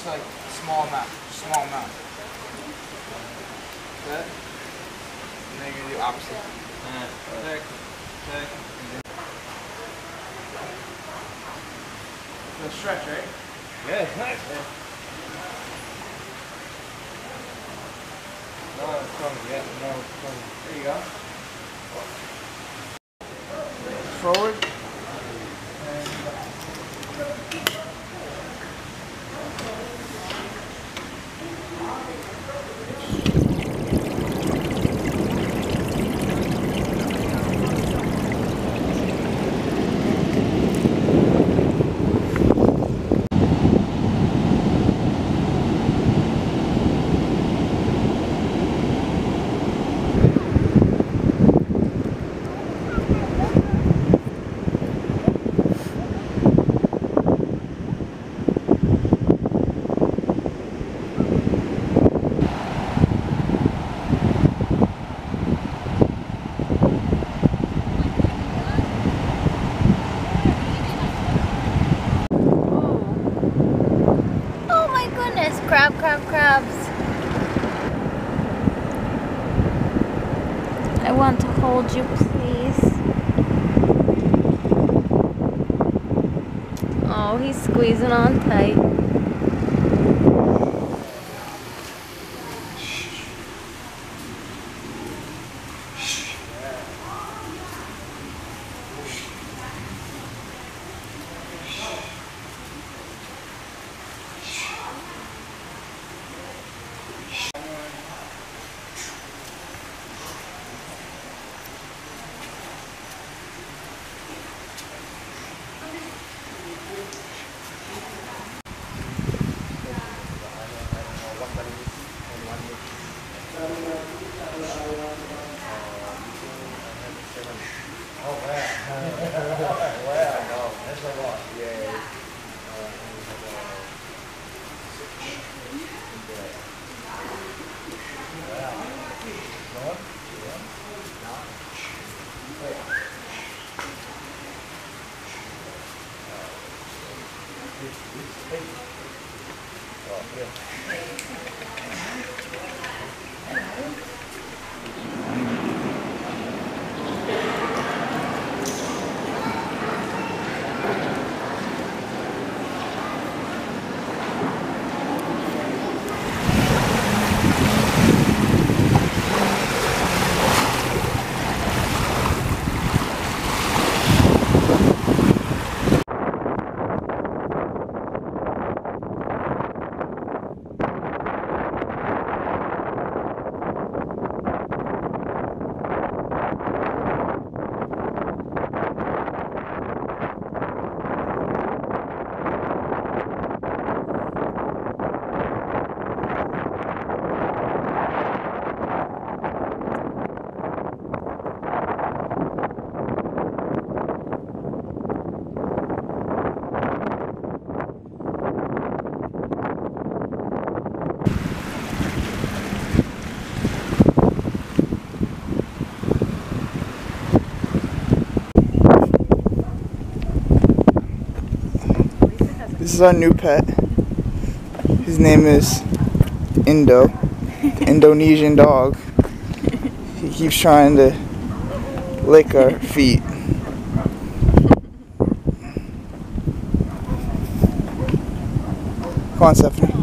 just like small amount. Small amount. Good? And then you're gonna do opposite. Check. Check. So stretch, right? Yeah, nice. No, it's coming. Yeah, no, it's coming. There you go. Forward. Crabs. I want to hold you, please. Oh, he's squeezing on tight. This is our new pet. His name is Indo, the Indonesian dog. He keeps trying to lick our feet. Come on, Stephanie.